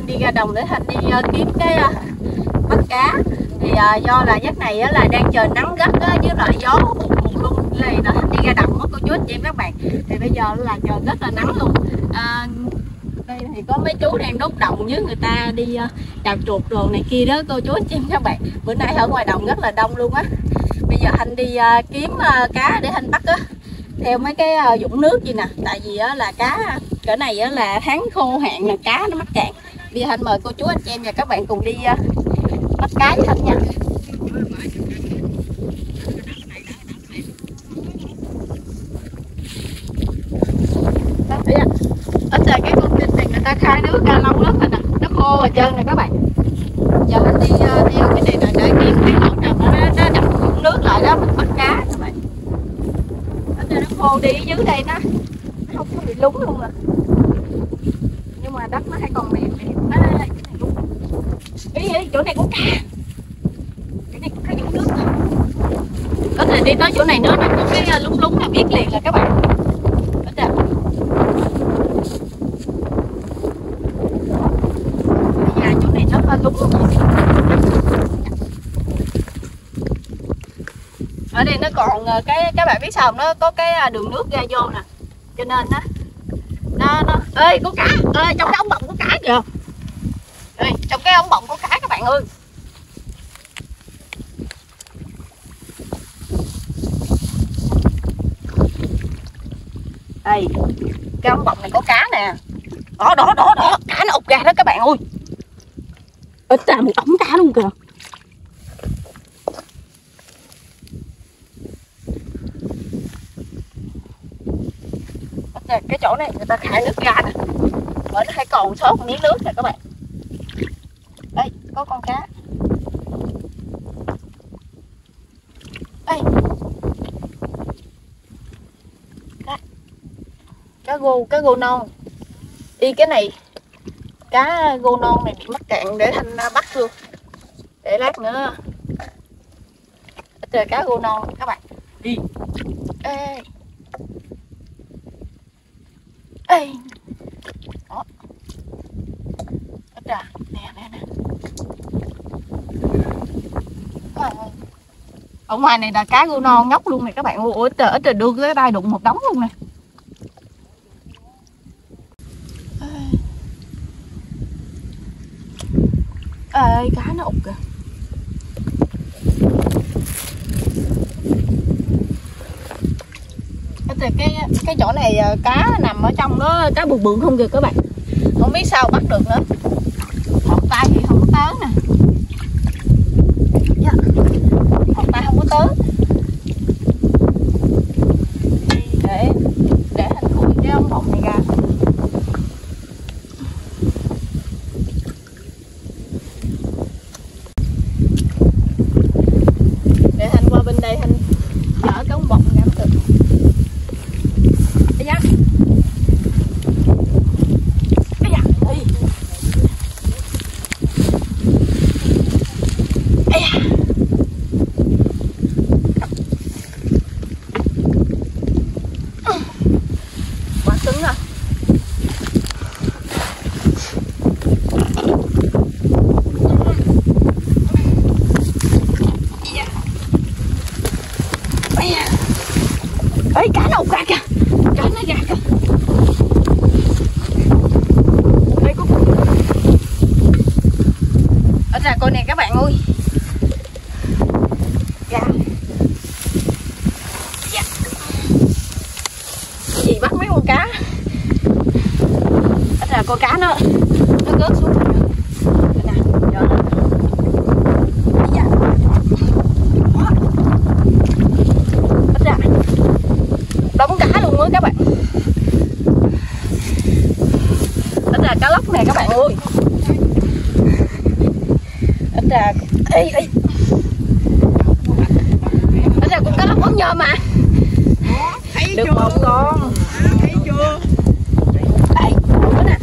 đi ra đồng để Thanh đi kiếm cái bắt cá. Thì do là giấc này là đang trời nắng gắt với lại gió ùn luôn, này là Thanh đi ra đồng cô chú anh chị em các bạn. Thì bây giờ là trời rất là nắng luôn. Đây thì có mấy chú đang đốt đồng với người ta đi đào chuột đồ này kia đó cô chú anh chị em các bạn. Bữa nay ở ngoài đồng rất là đông luôn á. Bây giờ Thanh đi kiếm cá để Thanh bắt á, theo mấy cái vũng nước gì nè. Tại vì là cá cỡ này là tháng khô hạn là cá nó mắc cạn. Bây giờ Thanh mời cô chú anh chị em và các bạn cùng đi bắt cá với Thanh nha. Ở trời cái công trình này người ta khai nước ra lâu lắm rồi nè, nó khô rồi trơn nè các bạn. Giờ Thanh đi theo cái này là để kiếm cái lỗ nào nó đập vũng nước lại đó mình bắt cá các bạn. Ở trời nó khô đi dưới đây nó không có bị lún luôn rồi. Nhưng mà đất nó hay còn mềm mềm. Cái này lún. Ý chỗ này có cá. Cái này có cái vũng nước. Có thể đi tới chỗ này nữa nó có cái lúng lúng là biết liền là các bạn. Ở trời. Chỗ này nó lúng luôn. Ở đây nó còn các bạn biết sao không? Nó có cái đường nước ra vô nè, cho nên nó ơi có cá ơi, trong cái ống bọng có cá kìa. Ê, trong cái ống bọng có cá các bạn ơi. Đây cái ống bọng này có cá nè, đó cá nó ụt ra đó các bạn ơi. Ít ra một ống cá luôn kìa. Cái chỗ này người ta khai nước ra nè, bởi nó hay còn sót một miếng nước nè các bạn. Đây có con cá. Đây cá gô non. Đi cái này cá gô non này bị mắc cạn để Thanh bắt luôn, để lát nữa trời cá gô non các bạn. Đi ê đó. Nè ở ngoài này là cá gô non nhóc luôn này các bạn. Ôi trời đưa cái tay đụng một đống luôn nè. Ê cá nó ụt kìa. Cái chỗ này cá nằm ở trong đó, cá bự không kìa các bạn. Không biết sao bắt được nữa. Một tay thì không có tới nè. Một tay không có tới. Để Thanh khui cái ống bọng này ra. Để Thanh qua bên đây Thanh chở cái ống bọng ra được. Ê cá nó ụt ra kìa, cá nó ra kìa. Đây có ở ra coi nè các bạn ơi. Dạ. Gì bắt mấy con cá. Ở ra con cá nó rớt xuống rồi. Nè, giờ nó. Dạ. Ở ra đóng cá luôn á các bạn. Ít ra cá lóc nè các bạn ơi. Ít ra ít ra con cá lóc ống nhôm mà. Được một con. Thấy chưa? Đây, nữa nè.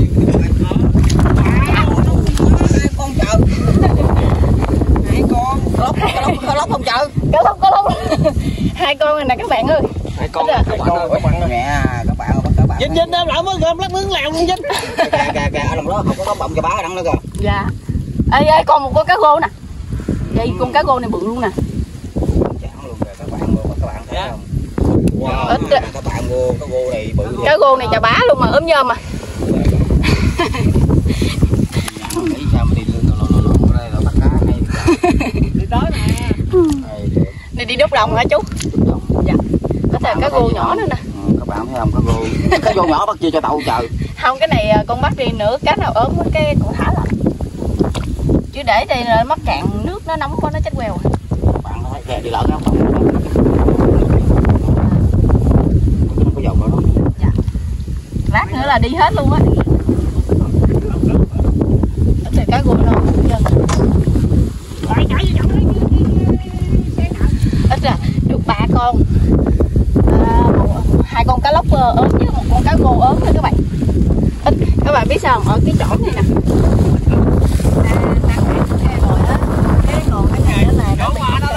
Con chợ. Hai con. Cá lóc không chợ. Cá lóc. Hai con này nè các bạn ơi. Hai con các bạn ơi. Nè các bạn bắt cá Vinh em lại mới gom lát nướng lèo luôn Vinh. Kìa ở lòng đó không có bọng cho bá đắng nữa kìa. Dạ. Ê còn một con cá rô nè. Đây con cá rô này bự luôn nè. Chẳng luôn kìa các bạn thấy không? Wow, các bạn mua cá rô này bự. Cá rô này chà bá luôn mà ốm nhôm mà. Nghĩ sao mà đi lộn đây là bắt cá hay. Đi tới nè. Này đi đốt đồng hả chú? Dạ. Có thể cá rô nhỏ nữa nè. Các bạn thấy không, cá rô nhỏ bắt chia cho tàu trời. Không, cái này con bắt đi nữa, cá nào ốm cái con thả lại. Chứ để đây là mắc cạn nước nó nóng quá nó chết queo. Các bạn thấy kìa đi lợn không? Không có dầu đâu. Dạ. Lát nữa là đi hết luôn á. Thì cá rô non ít ra được 3 con, 2 con cá lóc ốm với một con cá rô ốm thôi các bạn. Ít các bạn biết sao không? Ở cái chỗ này nè đang rồi á, cái còn cái này nó là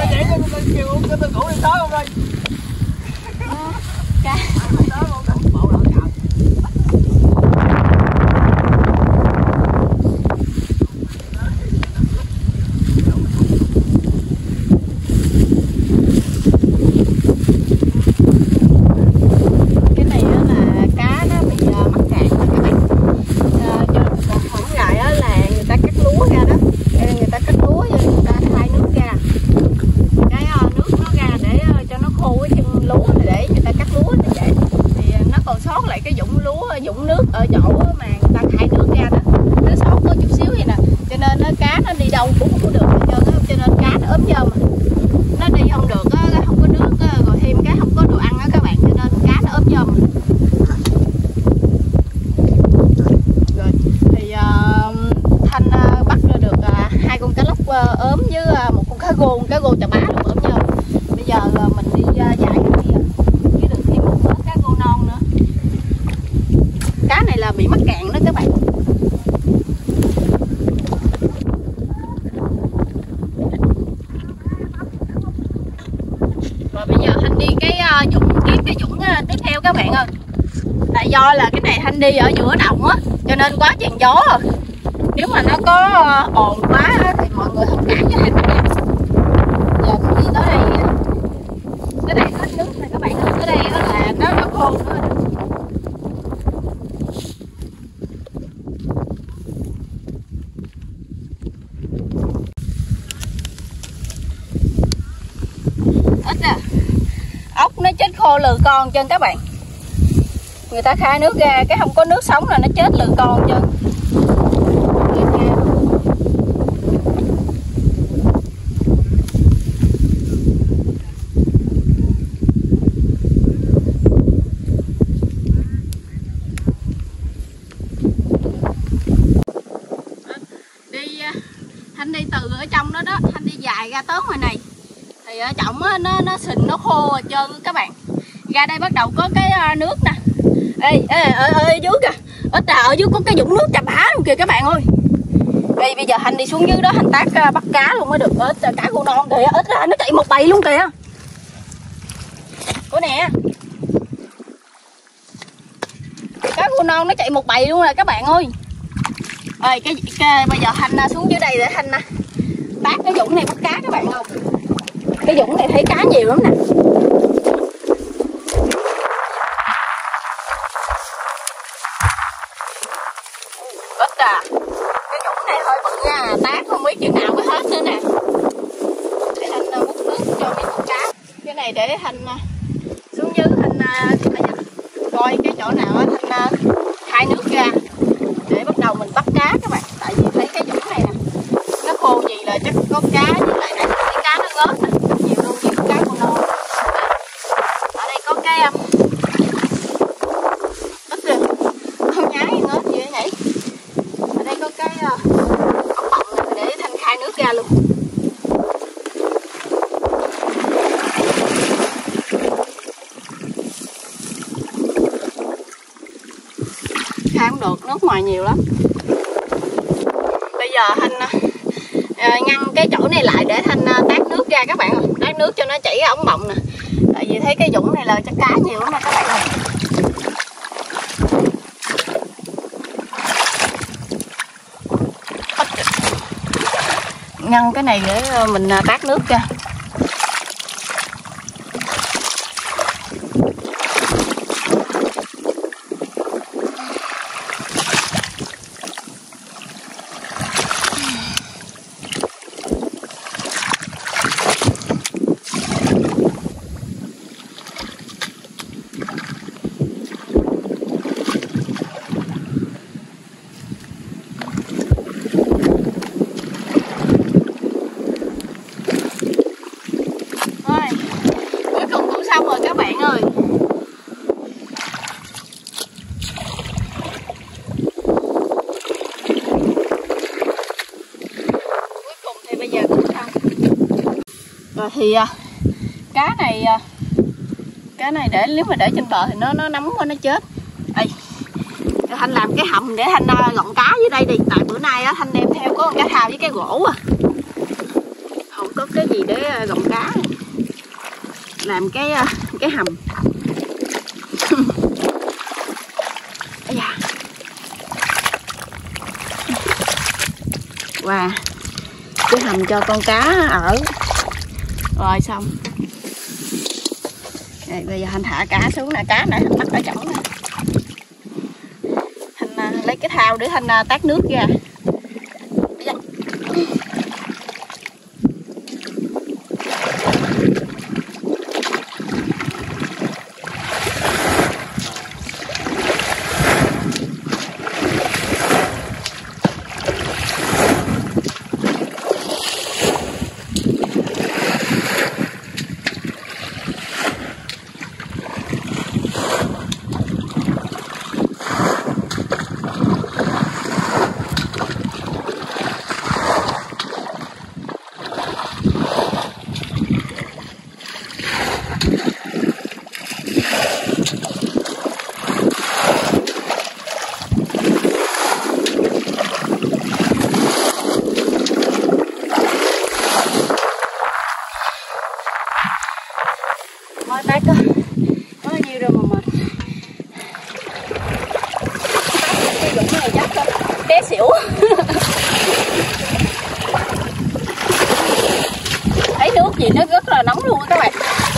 dũng nước ở chỗ mà người ta khai nước ra đó, nó sót có chút xíu vậy nè, cho nên nó cá nó đi đâu cũng không có được hết trơn á, cho nên cá nó ốm nhôm mà nó đi không được á, không có nước á, rồi thêm cái không có đồ ăn á các bạn, cho nên cá nó ốm nhôm. Rồi thì Thanh bắt được 2 con cá lóc ốm với một con cá rô chà bá được ốm nhôm. Bây giờ mình đi dạy cái kia với được thêm một cá rô non nữa. Cá này là bị mắc cạn đó các bạn. Rồi bây giờ Thanh đi cái dũng kiếm cái dũng tiếp theo các bạn ơi. Tại do là cái này Thanh đi ở giữa đồng á, cho nên quá chèn gió rồi. Nếu mà nó có ồn quá thì mọi người thông cảm cho Thanh nha. Giờ Thanh đi tới đây hết nước này các bạn ơi. Tới đây là nó khô nữa. Ốc nó chết khô lừ con chân các bạn. Người ta khai nước ra cái không có nước sống là nó chết lừ con chân. Thanh đi từ ở trong đó đó, Thanh đi dài ra tới ngoài này thì ở trọng nó sình nó khô rồi trơn các bạn. Ra đây bắt đầu có cái nước nè. Ở dưới kìa, ít ở dưới có cái vũng nước chà bá luôn kìa các bạn ơi. Đây bây giờ Thanh đi xuống dưới đó Thanh tác bắt cá luôn mới được. Cá rô non kìa, ít ra nó chạy một bầy luôn kìa. Cô nè, cá rô non nó chạy một bầy luôn rồi các bạn ơi. Rồi cái bây giờ Thanh xuống dưới đây để Thanh tác cái vũng này bắt cá các bạn không? Cái vũng này thấy cá nhiều lắm nè. Ít à. Cái vũng này hơi bự nha, tác không biết chừng nào mới hết nữa nè. Để Thanh múc nước cho mấy con cá. Cái này để Thanh xuống dưới Thanh coi cái chỗ nào Thanh khai nước ra để bắt đầu mình bắt cá các bạn. Tại vì thấy cái vũng này nè, nó khô gì là chắc có cá, với lại nãy thấy cá nó ngớt nè, nhiều luôn, nhiều cá con non. Ở đây có cái ít rồi, con nhái ngớt gì vậy nhỉ? Ở đây có cái ốc bọng này để Thanh khai nước ra luôn. Khai không được, nước ngoài nhiều lắm. Bây giờ Thanh ngăn cái chỗ này lại để Thanh tát nước ra các bạn ơi. Tát nước cho nó chảy ra ống bọng nè. Tại vì thấy cái vũng này là chắc cá nhiều lắm nè các bạn ơi. ngăn cái này để mình tát nước ra. Rồi thì cá này để nếu mà để trên bờ thì nó nóng quá nó chết. Đây, Thanh làm cái hầm để Thanh gọng cá dưới đây đi. Tại bữa nay á Thanh đem theo có con cá thau với cái gỗ à, không có cái gì để gọng cá. Làm cái hầm. Wow, cái hầm cho con cá ở. Rồi xong. Đây, bây giờ Thanh thả cá xuống nè, cá nè, Thanh bắt ở chổng nè. Thanh lấy cái thau để Thanh tát nước ra. Mới tát có nhiêu rồi mà mệt. Cái dụng này chắc té xỉu. Thấy nước gì nó rất là nóng luôn các bạn.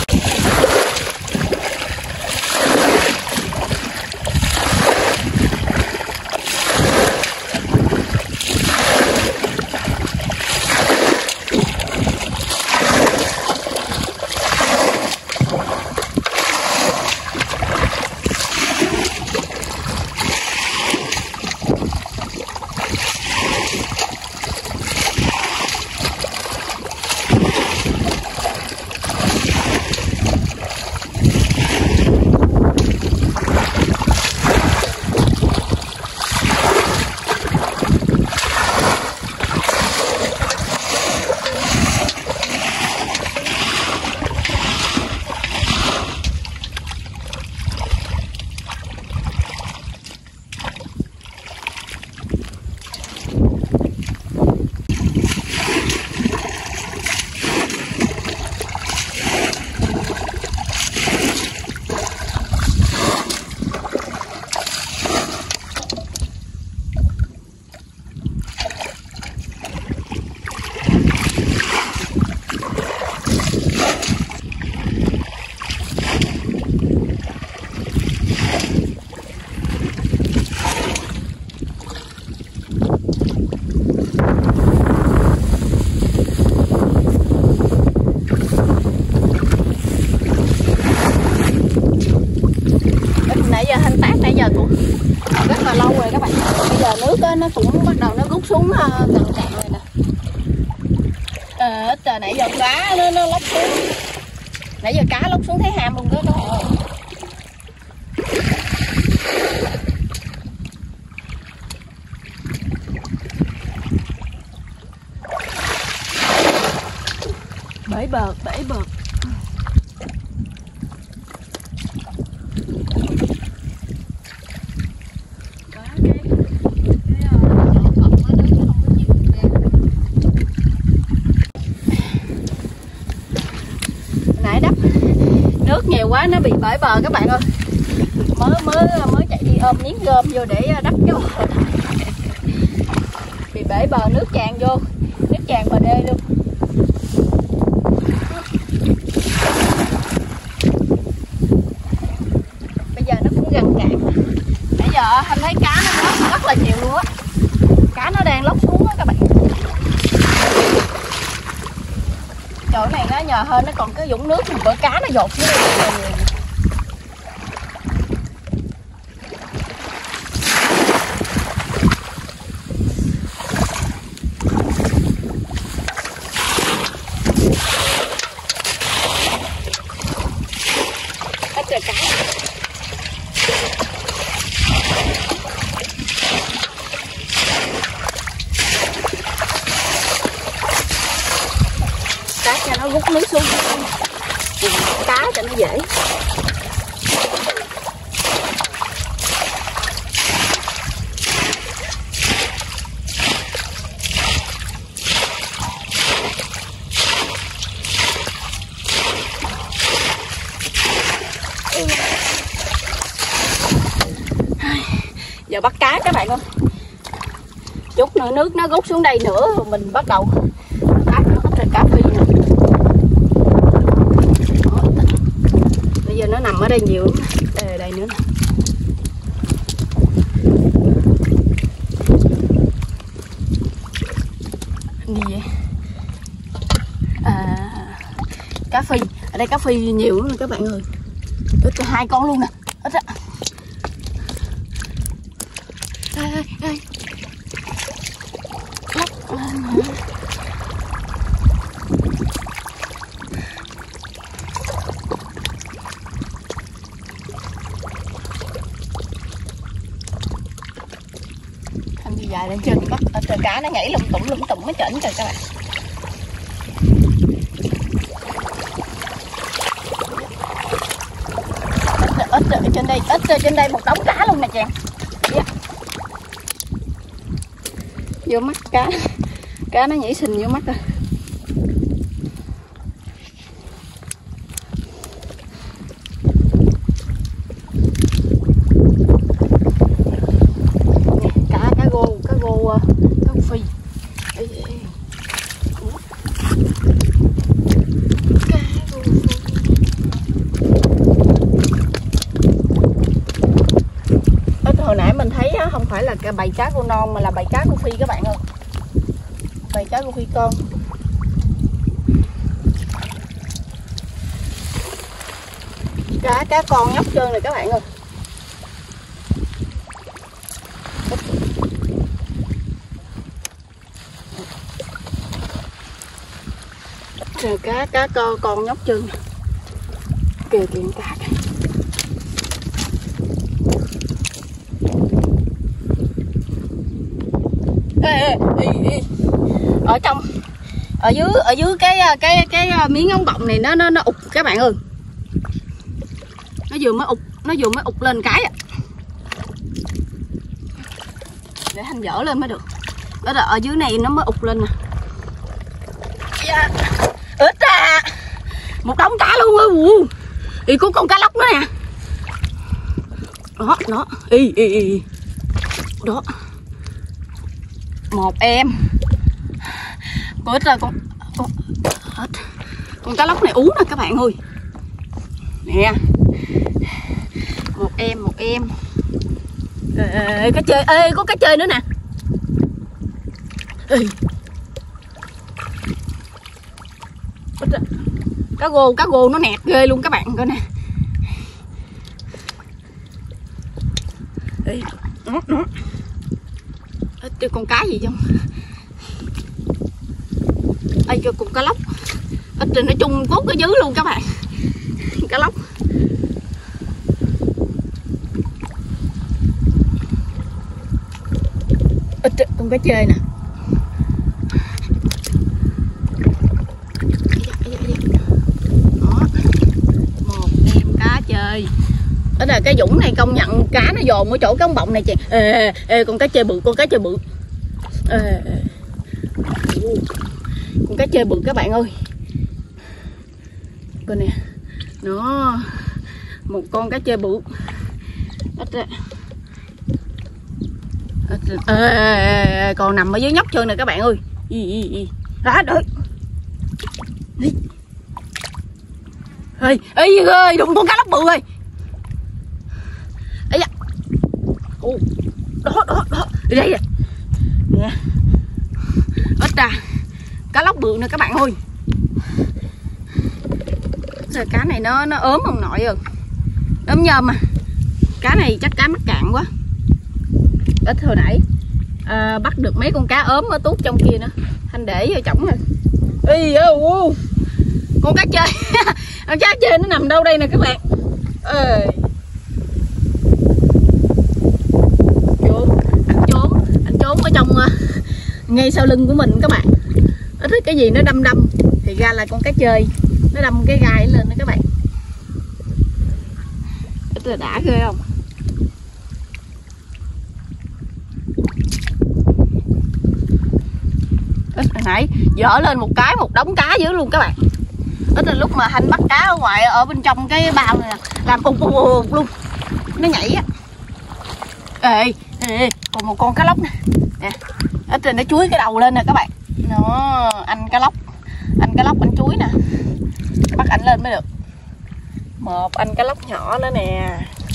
Rất là lâu rồi các bạn. Bây giờ nước nó cũng bắt đầu nó rút xuống gần cạn rồi nè. Ít giờ nãy giờ cá nó lóc xuống. Nãy giờ cá lóc xuống thấy hàm luôn đó. Bể bợt. Nước nhiều quá nó bị bể bờ các bạn ơi. Mới chạy đi ôm miếng gom vô để đắp cái bờ. Bị bể bờ, nước tràn vô. Nước tràn bờ đê luôn. Bây giờ nó cũng gần cạn. Bây giờ anh thấy cá nó lóc rất là nhiều luôn á. Cá nó đang lóc xuống á các bạn. Chỗ này nó nhờ hơn nó còn cái vũng nước mà bờ cá nó dột xuống. Ít rồi cá. Cá cho nó rút nước xuống, cá cho nó dễ. Giờ bắt cá các bạn ơi. Chút nữa nước nó rút xuống đây nữa rồi mình bắt đầu bắt nó hết rồi cá phi nữa. Bây giờ nó nằm ở đây nhiều lắm. Đây, đây nữa nè. Gì vậy? Cá phi. Ở đây cá phi nhiều lắm các bạn ơi. Ít cho 2 con luôn nè. Ít á. Ê, ê. Lóc lên hả? Anh đi dài lên trên bắt ở trời cá nó nhảy lum tủm nó chỉnh trời các bạn. Ít trên đây, ít trên đây một đống cá luôn nè chàng. Yeah. Vô mắt cá nó nhảy xình vô mắt rồi. Cá gô phi. Hồi nãy mình thấy á, không phải là cái bầy cá cô non mà là bầy cá cô phi các bạn ơi. Bầy cá cô phi con. Cá con nhóc trơn rồi các bạn ơi. Rồi cá con nhóc trơn. Kìa kìa cá kìa. Ở trong ở dưới cái miếng ống bọng này nó ụt các bạn ơi. Nó vừa mới ụt lên cái à. Để anh dỡ lên mới được. Đó là ở dưới này nó mới ụt lên nè. Ít ra một đống cá luôn á. Ý có con cá lóc nữa nè. Đó đó. Một em. Có ít ra con cá lóc này uống nè các bạn ơi. Nè. Một em. Cá chơi, có cá chơi nữa nè. Cá gô nó nẹt ghê luôn các bạn coi nè. Nó. Con cá gì không? Cho con cá lóc. Ở trên nó chung cốt ở dưới luôn các bạn. Cá lóc. Con cá chơi nè. Đó. Một em cá chơi. Ở đây cái vũng này công nhận cá nó dồn ở chỗ cái ống bọng này chị. Con cá chơi bự, con cá chơi bự. Con cá chơi bự các bạn ơi. Coi nè. Nó một con cá chơi bự. Còn nằm ở dưới nhóc trơn nè các bạn ơi. Đó, đợi. Đi. Ê, đụng con cá lóc bự ơi. Ây da. Ồ, đó. Đi đây nè. Ít ra. Cá lóc bự nè các bạn ơi. Giờ cá này nó ốm ông nội rồi. Ốm nhôm mà. Cá này chắc cá mắc cạn quá. Ít hồi nãy bắt được mấy con cá ốm ở tuốt trong kia nữa. Thanh để vô chổng rồi. Con cá chơi. Con cá chơi nó nằm đâu đây nè các bạn. Anh trốn ở trong ngay sau lưng của mình các bạn. Nó thích cái gì nó đâm thì ra là con cá chơi. Nó đâm cái gai lên nè các bạn. Ít là đã ghê không? Hồi nãy dở lên một đống cá dưới luôn các bạn. Đó là lúc mà Thanh bắt cá ở ngoài ở bên trong cái bao này nè, làm ục luôn. Nó nhảy á. Ê, còn một con cá lóc nè. Ở trên nó chuối cái đầu lên nè các bạn. Nó anh cá lóc anh chuối nè. Bắt anh lên mới được. Một anh cá lóc nhỏ nữa nè.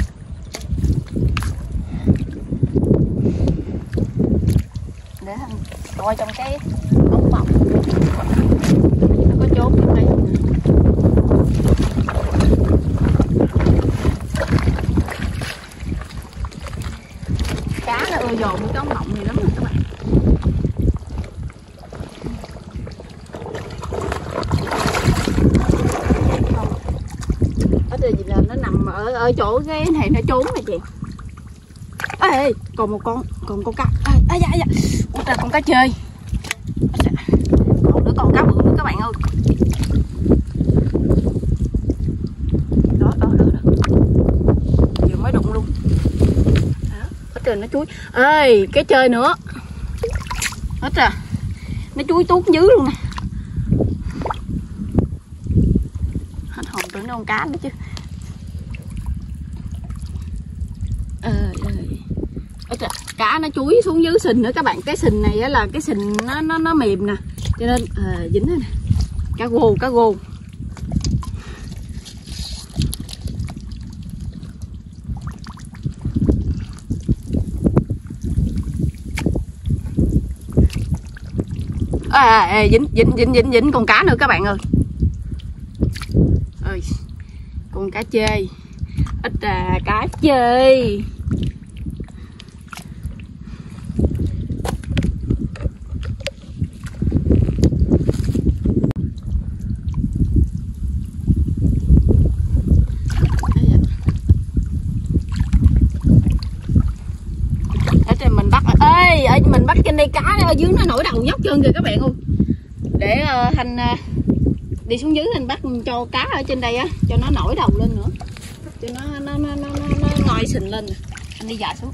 Để Thanh coi trong cái ống bọc nó có trốn trong đây không. Cá nó ưa dồn cái ống bọng này lắm rồi các bạn. Ở đây là nó nằm ở chỗ cái này nó trốn rồi chị. Ê, còn con cá. Da. Ủa là con cá chơi. Còn cá bự nữa các bạn ơi. Đó. Vừa mới đụng luôn. Đó, ở trên nó chuối. Ê, cái chơi nữa. Hết rồi. Nó chuối tuốt dưới luôn nè. Hết hồn tưởng nó con cá nữa chứ. Cá nó chuối xuống dưới sình nữa các bạn. Cái sình này là cái sình nó mềm nè, cho nên dính nè. Cá gô. Dính con cá nữa các bạn ơi. Con cá chơi. Ít ra cá chơi. Mình bắt trên đây cá ở dưới nó nổi đầu nhóc trơn kìa các bạn ơi. Để Thanh đi xuống dưới Thanh bắt cho cá ở trên đây á, cho nó nổi đầu lên nữa, cho nó ngoi sình lên nè. Anh đi dạo xuống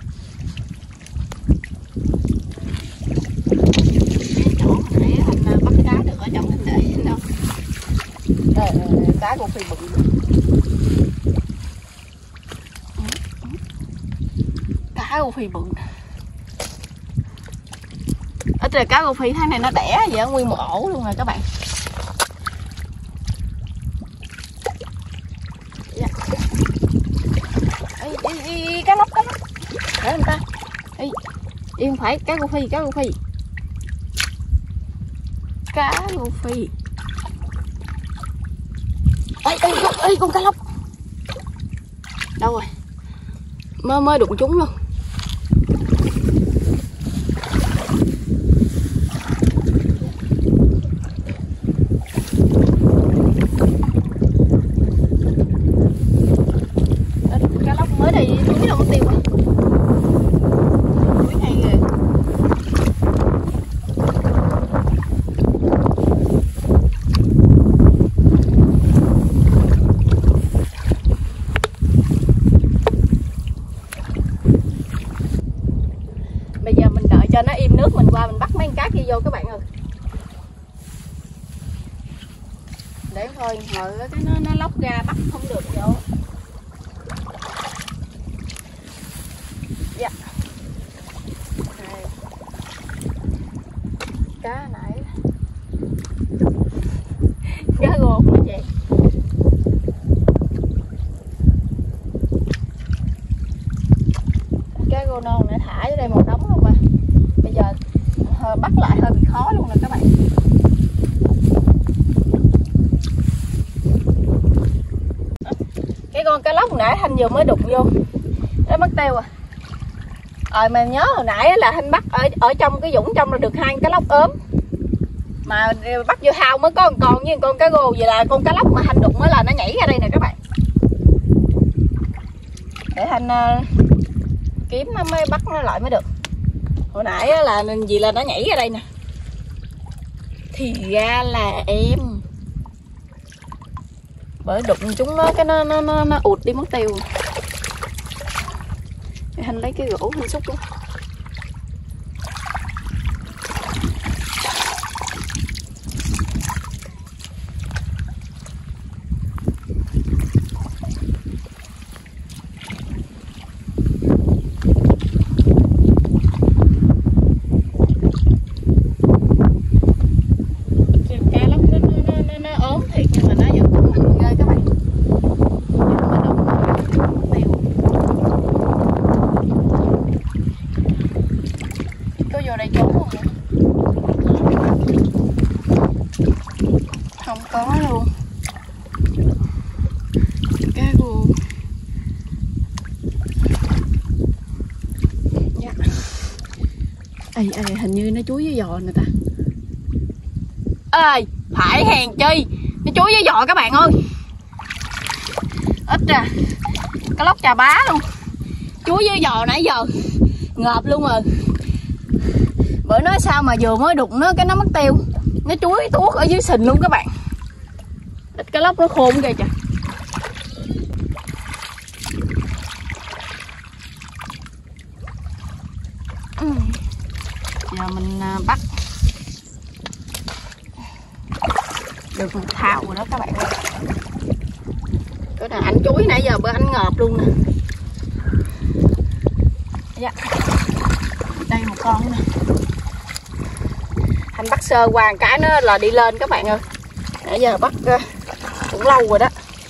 chỗ hồi nãy Thanh bắt cá được ở trong Thanh để đâu. Cá con phi bự. Cá con phi bự. Ở trên cá rô phi tháng này nó đẻ vậy nguyên một ổ luôn rồi các bạn. Cá lóc để người ta. Không phải cá rô phi. Cá rô phi. Con cá lóc đâu rồi, mới đụng chúng luôn. Bây giờ mình đợi cho nó im nước mình qua mình bắt mấy con cá kia vô các bạn ơi. Để thôi ngồi cái nó lóc ra bắt không được vô. Dạ. Cá nãy cá rô hả chị? Cá rô non nãy thả ở đây một đống luôn mà. Bây giờ bắt lại hơi bị khó luôn nè các bạn. Cái con cá lóc nãy Thanh vừa mới đụng vô nó mất tiêu à. Mà nhớ hồi nãy là Thanh bắt ở trong cái vũng trong là được 2 cá lóc ốm, mà bắt vô hao mới có một con với con cá rô. Vậy là con cá lóc mà Thanh đụng mới là nó nhảy ra đây nè các bạn. Để Thanh kiếm nó mới bắt nó lại mới được. Hồi nãy là vì là nó nhảy ra đây nè. Thì ra là em bởi đụng chúng nó cái nó ụt đi mất tiêu. Để Thanh lấy cái gỗ Thanh xúc luôn. Không có luôn. Cá rô. Dạ. Hình như nó chuối với giò nè ta. Ê, phải hèn chi. Nó chuối với giò các bạn ơi. Ít à. Cá lóc Chà Bá luôn. Chuối với giò nãy giờ ngợp luôn rồi. Bởi nói sao mà vừa mới đụng nó cái nó mất tiêu. Nó chuối tuốt ở dưới sình luôn các bạn. Ít cá lóc nó khôn kìa trời. Giờ mình bắt được một thao rồi đó các bạn ơi. Cái này anh chuối nãy giờ bữa anh ngợp luôn nè. Dạ. Đây một con nè. Anh bắt sơ qua một cái nó là đi lên các bạn ơi. Nãy giờ bắt cũng lâu rồi đó.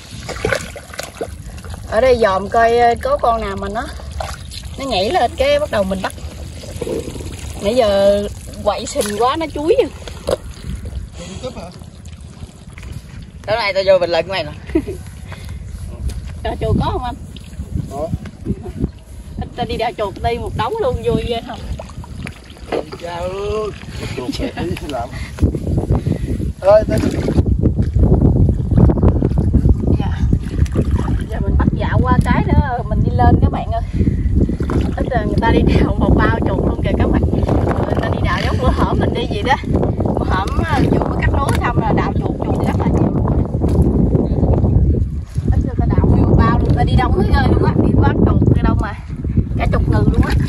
Ở đây dòm coi có con nào mà nó nhảy lên cái bắt đầu mình bắt. Nãy giờ quậy sình quá nó chuối rồi. Tối nay tao vô bình luận cái này nè. Đào chuột có không anh? Có. Ta đi đào chuột đi một đống luôn vui ghê không? Chào luôn. Chuột tí làm. Ơi ta. Dạ. Giờ mình bắt dạo qua cái nữa mình đi lên các bạn ơi. Ít là người ta đi đào một bao chuột luôn kìa các bạn. Người ta đi đào giống bữa hổm mình đi gì đó. Bữa hổm vừa mới cắt lúa xong là đào chuột rất là nhiều. Ít là ta đào nguyên một bao luôn. Ta đi đông hết ơi luôn á. Đi bắt chuột đi đâu mà cả chục người luôn á.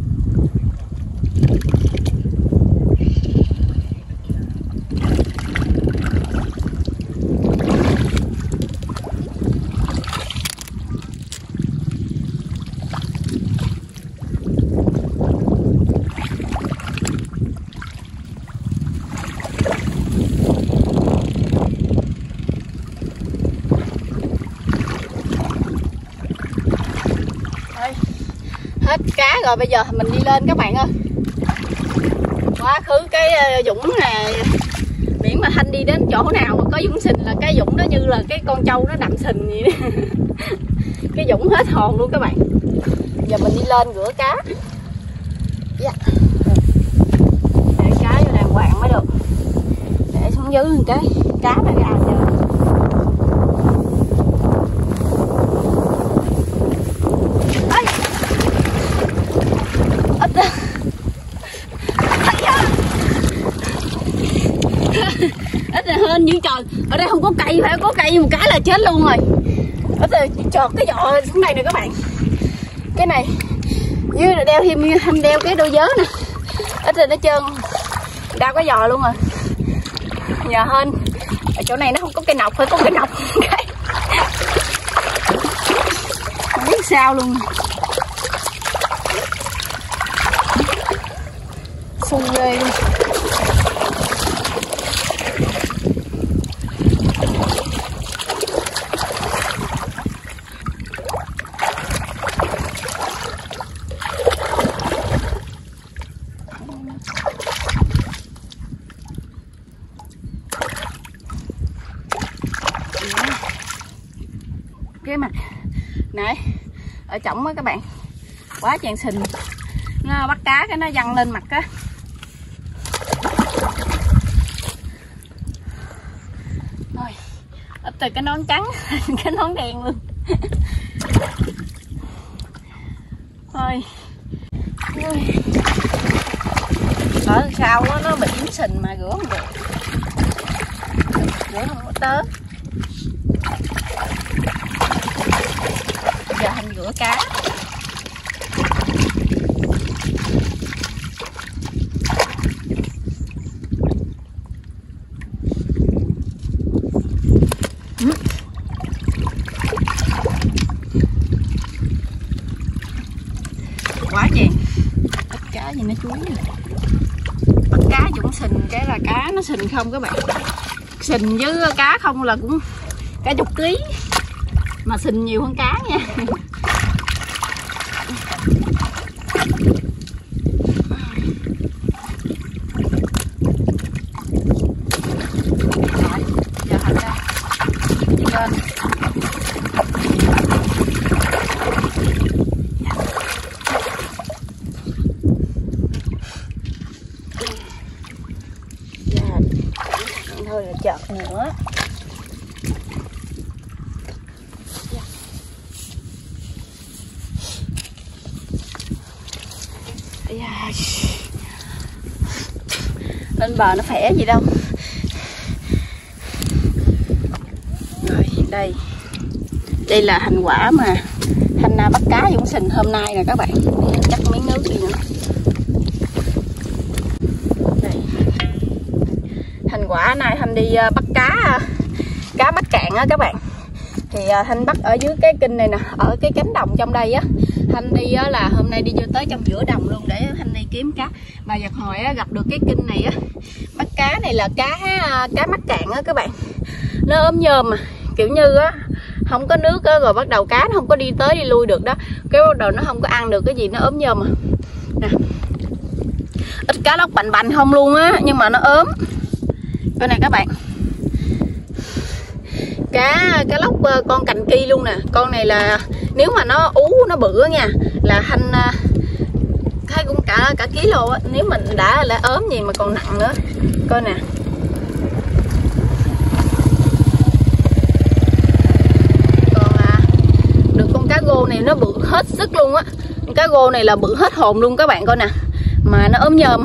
Hết cá rồi bây giờ mình đi lên các bạn ơi. Quá khứ cái vũng nè. Miễn mà Thanh đi đến chỗ nào mà có vũng sình là cái vũng đó như là cái con trâu nó đậm sình vậy đó. Cái vũng hết hồn luôn các bạn. Giờ mình đi lên rửa cá. Yeah. Để cá vô đàng hoàng mới được. Để xuống dưới một cái cá nó ra chưa. Ít là hên như trời. Ở đây không có cây, phải có cây một cái là chết luôn rồi. Ít là chọt cái giò xuống đây nè các bạn. Cái này dưới là đeo thêm Thanh đeo cái đôi vớ nè. Ít là nó trơn đau cái giò luôn rồi. Nhờ hên ở chỗ này nó không có cây nọc, phải có cây nọc cái. Không biết sao luôn. Xung ghê luôn. cái mặt nè ở trỏng á các bạn, quá chàng sình, nó bắt cá cái nó văng lên mặt á. Rồi ít từ cái nón trắng cái nón đen luôn. Thôi ở sau đó, nó bị dính sình mà rửa không được, rửa không có tớ. Giờ Thanh rửa cá. Quá chèn bắt cá gì nó chuối nè, bắt cá cũng sình cái là cá nó sình không các bạn, sình với cá không là cũng cả chục ký mà sình nhiều hơn cá nha. Rồi giờ Hạnh ra đi lên. Thôi là chợt nữa. Lên bờ nó khỏe gì đâu. Rồi đây là thành quả mà Thanh bắt cá Dũng Sình hôm nay nè các bạn. Chắc miếng nước đi nữa. Đây. Thành quả nay Thanh đi bắt cá Bắc Cạn á các bạn. Thì Thanh bắt ở dưới cái kênh này nè, ở cái cánh đồng trong đây á. Thanh đi á là hôm nay đi vô tới trong giữa đồng luôn để Thanh đi kiếm cá. Và giật hồi á, gặp được cái kênh này á. Bắt cá này là cá Bắc Cạn á các bạn. Nó ốm nhôm mà, kiểu như á không có nước á, rồi bắt đầu cá nó không có đi tới đi lui được đó. Cái bắt đầu nó không có ăn được cái gì, nó ốm nhôm mà. Nè. Ít cá lóc bành bành không luôn á, nhưng mà nó ốm. Coi này các bạn. Cá lóc con cành ki luôn nè. Con này là nếu mà nó ú nó bự nha là Thanh thấy cũng cả kilo á, nếu mình đã là ốm gì mà còn nặng nữa. Coi nè. Còn được con cá rô này nó bự hết sức luôn á. Con cá rô này là bự hết hồn luôn các bạn coi nè. Mà nó ốm nhôm.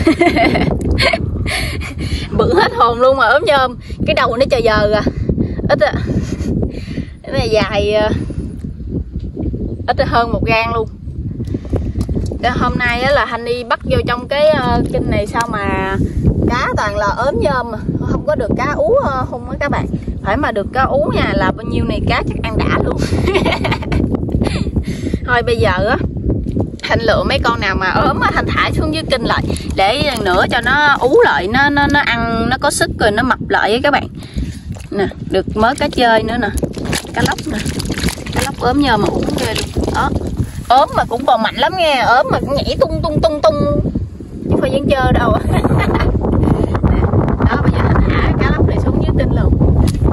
Bự hết hồn luôn mà ốm nhôm. Cái đầu nó chờ giờ à. Ít à. Cái này dài ít hơn 1 gang luôn. Hôm nay á là Thanh đi bắt vô trong cái kênh này sao mà cá toàn là ốm nhôm mà không có được cá ú hung á các bạn. Phải mà được cá ú nha là bao nhiêu này cá chắc ăn đã luôn. Thôi bây giờ á Thanh lựa mấy con nào mà ốm á Thanh thả xuống dưới kênh lại để nữa cho nó ú lại, nó ăn nó có sức rồi nó mập lại với các bạn. Nè, được mớ cá chơi nữa nè. Cá lóc nè. Cá lóc ốm nhờ mà uống ghê luôn. Đó. Ốm mà cũng còn mạnh lắm nghe, ốm mà cũng nhảy tung chứ phải dân chơi đâu. Đó bây giờ Thanh thả cá lóc này xuống dưới kênh luôn.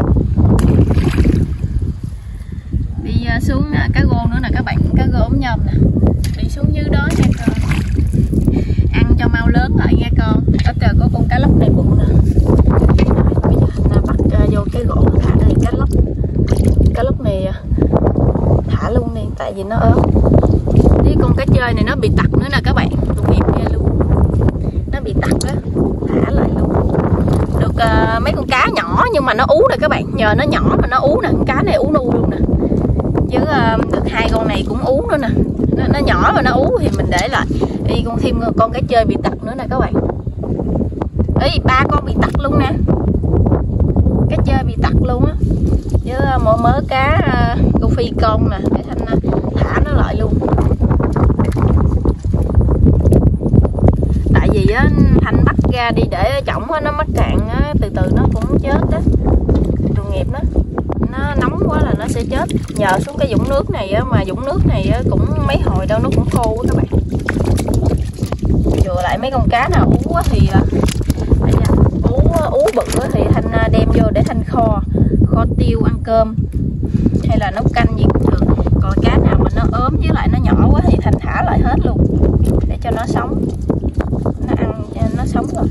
Đi xuống cá rô nữa nè các bạn, cá rô ốm nhôm nè. Đi xuống dưới đó nha con. Ăn cho mau lớn lại nha con. Ở trời có con cá lóc này bụng nè. Vô cái gỗ thả đây cá lóc này thả luôn đi tại vì nó ốm. Với con cá chơi này nó bị tặc nữa nè các bạn, tội nghiệp ghê luôn, nó bị tặc á, thả lại luôn. Được mấy con cá nhỏ nhưng mà nó ú nè các bạn, nhờ nó nhỏ mà nó ú nè, con cá này ú nu luôn nè, chứ được 2 con này cũng ú nữa nè, nó nhỏ mà nó ú thì mình để lại. Đi con thêm con cá chơi bị tặc nữa nè các bạn. Ý 3 con bị tặc luôn nè. Cá chơi bị tặc luôn á. Với một mớ cá rô phi con nè để Thanh thả nó lại luôn. Tại vì á Thanh bắt ra đi để trỏng nó mắc cạn á, từ từ nó cũng chết đó. Tội nghiệp nó nóng quá là nó sẽ chết. Nhờ xuống cái vũng nước này á, mà vũng nước này á, cũng mấy hồi đâu nó cũng khô á các bạn. Chừa lại mấy con cá nào ú thì ú bự thì Thanh đem vô để Thanh kho tiêu ăn cơm. hay là nấu canh gì cũng được. Còn cá nào mà nó ốm với lại nó nhỏ quá thì Thanh thả lại hết luôn để cho nó sống, nó ăn nó sống rồi.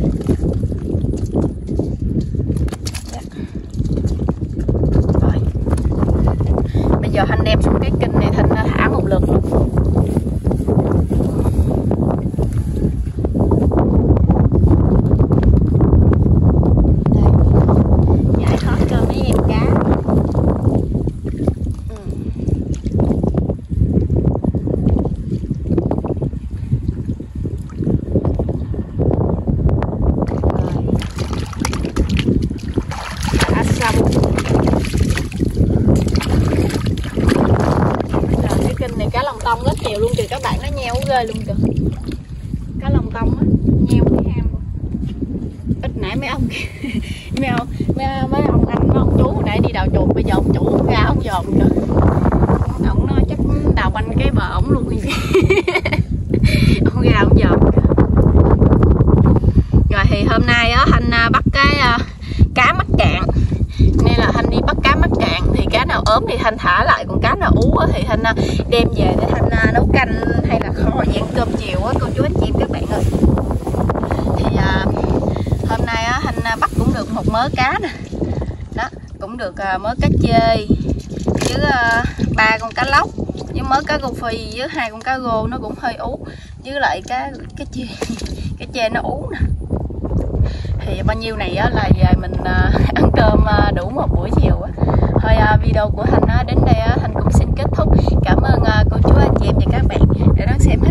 Rồi bây giờ Thanh đem xuống cái kinh này, Thanh thả một lượt luôn. Cá lồng tông rất nhiều luôn kìa các bạn, nó nheo ghê luôn kìa. Cá lồng tông á, nheo cái ham luôn. Ít nãy mấy ông mấy ông anh, mấy ông chú hồi nãy đi đào chuột, bây giờ ông chủ không ra không dòm kìa. Ổng nói chắc đào quanh cái bờ ổng luôn kìa. Không ra không dòm kìa. Rồi thì hôm nay á Thanh bắt cái cá mắc cạn, nên là Thanh đi bắt cá mắc cạn, thì cá nào ốm thì Thanh thả lại, còn cá nào ú thì Thanh đem về để Thanh nấu canh hay là kho dạng cơm chiều á cô chú anh chị em các bạn ơi. Thì hôm nay á Thanh bắt cũng được một mớ cá nè, đó cũng được mớ cá chê với 3 con cá lóc với mớ cá rô phi với 2 con cá rô nó cũng hơi ú, với lại cái chê nó ú nè. Thì bao nhiêu này á là về mình ăn cơm đủ một buổi chiều á. Thôi video của Thanh đến đây Thanh cũng xin kết thúc. Cảm ơn cô chú anh chị em và các bạn đã đón xem